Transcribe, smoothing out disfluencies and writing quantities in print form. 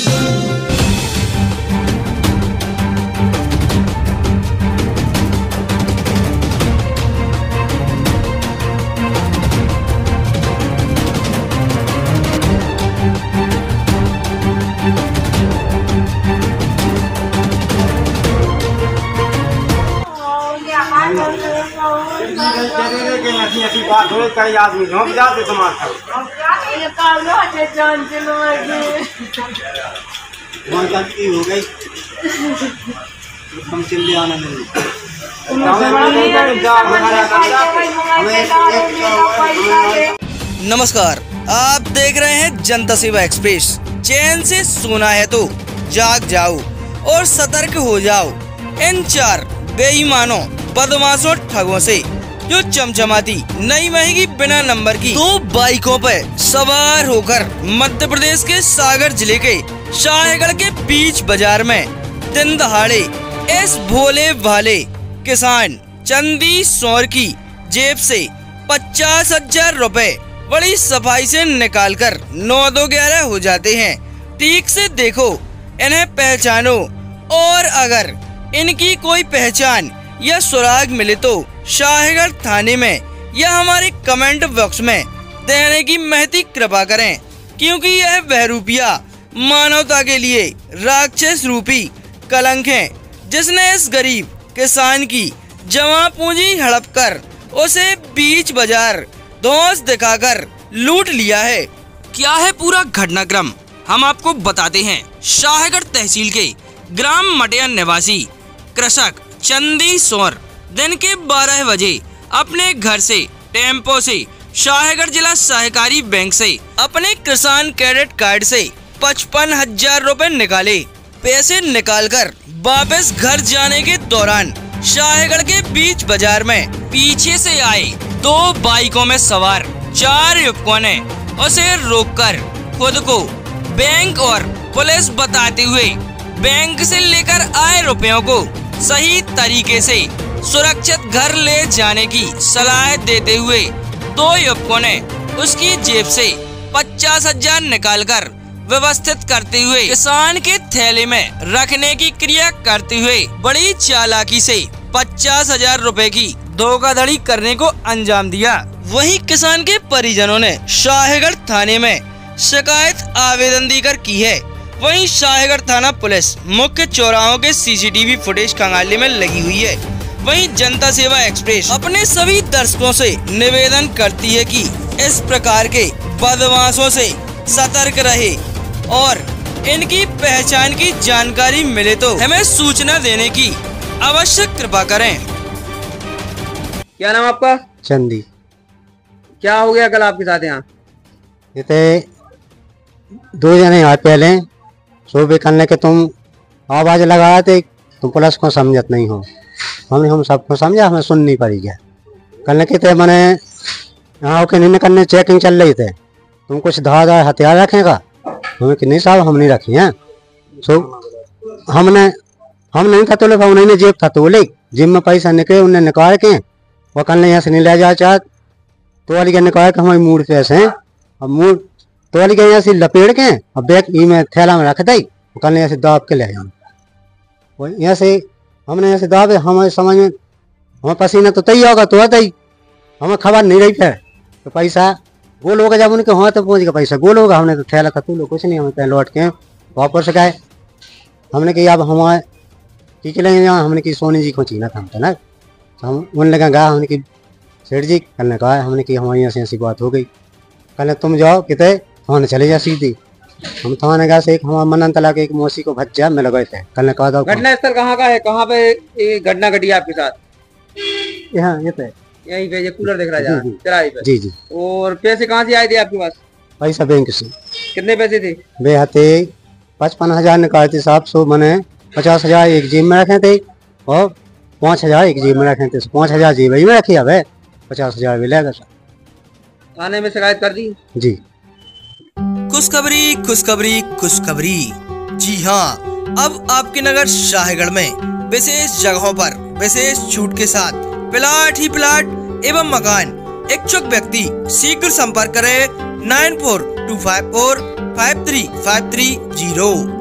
ऐसी बात हो कई आदमी झोंक जाते समाज गलती हो गई हम चिल्ले आना नहीं। नमस्कार, आप देख रहे हैं जनता सेवा एक्सप्रेस। चैन से सोना है तो जाग जाओ और सतर्क हो जाओ इन 4 बेईमानों, बदमाशों, ठगों से जो चमचमाती नई महंगी बिना नंबर की 2 बाइकों पर सवार होकर मध्य प्रदेश के सागर जिले के शाहगढ़ के बीच बाजार में दिन दहाड़े इस भोले भाले किसान चंदी सौर की जेब से 50,000 रुपए बड़ी सफाई से निकालकर 9-2-11 हो जाते हैं। ठीक से देखो, इन्हें पहचानो और अगर इनकी कोई पहचान या सुराग मिले तो शाहगढ़ थाने में या हमारे कमेंट बॉक्स में देने की महती कृपा करें, क्योंकि यह वह रुपया मानवता के लिए राक्षस रूपी कलंक है जिसने इस गरीब किसान की जमा पूंजी हड़प कर उसे बीच बाजार धौंस दिखाकर लूट लिया है। क्या है पूरा घटनाक्रम, हम आपको बताते हैं। शाहगढ़ तहसील के ग्राम मटिया निवासी कृषक चंदी सौर दिन के 12 बजे अपने घर से टेम्पो से शाहगढ़ जिला सहकारी बैंक से अपने किसान क्रेडिट कार्ड से 55,000 रुपए निकाले। पैसे निकालकर वापस घर जाने के दौरान शाहगढ़ के बीच बाजार में पीछे से आए 2 बाइकों में सवार 4 युवकों ने उसे रोककर खुद को बैंक और पुलिस बताते हुए बैंक से लेकर आए रुपयों को सही तरीके से सुरक्षित घर ले जाने की सलाह देते हुए 2 युवकों ने उसकी जेब से 50,000 निकालकर व्यवस्थित करते हुए किसान के थैले में रखने की क्रिया करते हुए बड़ी चालाकी से 50,000 रुपए की धोखाधड़ी करने को अंजाम दिया। वहीं किसान के परिजनों ने शाहगढ़ थाने में शिकायत आवेदन देकर की है। वहीं शाहगढ़ थाना पुलिस मुख्य चौराहों के सीसीटीवी फुटेज खंगालने में लगी हुई है। वहीं जनता सेवा एक्सप्रेस अपने सभी दर्शकों से निवेदन करती है कि इस प्रकार के बदमाशों से सतर्क रहे और इनकी पहचान की जानकारी मिले तो हमें सूचना देने की अवश्य कृपा करें। क्या नाम आपका? चंदी। क्या हो गया कल आपके साथ यहाँ? ये 2 जने आए पहले सुबह करने के तुम आवाज लगाए थे, तुम पुलिस को समझत नहीं हो। हम सबको समझा, हमें सुन नहीं पड़ी क्या करने के थे। मैंने यहाँ के नहीं करने चेकिंग चल रही थे, तुम कुछ धार हथियार रखेगा? हमें कि नहीं साहब, हम नहीं रखे हैं। हम नहीं था तो उन्होंने जेब था तो बोले जेब में पैसा निकले, उन्हें निकाल के वो कल यहाँ से नहीं ले जा चाहत तो वाली के निकाल के हमारे मूड पैसे हैं। अब मूड तो वाली के यहाँ से लपेट के अब बैग ई में थैला में रख दी, कल यहाँ से दाब के ले जाऊँ। यहाँ से हमने यहाँ से दाबे, हमारे समझ में हमें पसीना तो तय होगा तो आता ही, हमें खबर नहीं रही। फिर तो पैसा गोल होगा, जब उनके हाथ पहुँच गया पैसा गोल होगा। हमने तो थैला खतू लो कुछ नहीं, हमें पहले लौट के वापस गए। हमने कही अब हमारे ठीक लेंगे यहाँ, हमने की सोनी जी को चीना था ना, तो हम उन लगा गया। हमने की सेठ जी कल ने कहा, हमने की हमारी यहाँ से ऐसी बात हो गई, कल तुम जाओ कितने थाने चले जा सीधी। हम थाने गए से एक हमारा मनन तला के एक मौसी को भज्जा में लगे थे। कल ने कहा था घटना स्थल कहाँ का है, कहाँ पे घटना घटी आपके साथ? यहाँ ये पे यहीं पे, ये कूलर दिख रहा है चराई पे। जी जी। और पैसे कहाँ से आए थे आपके पास? पैसा बैंक से। कितने पैसे थे? बेहते 55,000 निकालते साहब। सो मैंने 50,000 एक जेब में रखे थे और 5,000 एक जेब में रखे थे। 5,000 जेब में रखी, अब 50,000 भी लेगा। थाने में शिकायत कर दी? जी। खुशखबरी खुशखबरी खुशखबरी। जी हाँ, अब आपके नगर शाहगढ़ में विशेष जगहों पर विशेष छूट के साथ प्लाट ही प्लाट एवं मकान। इच्छुक व्यक्ति शीघ्र संपर्क करें 9425453530।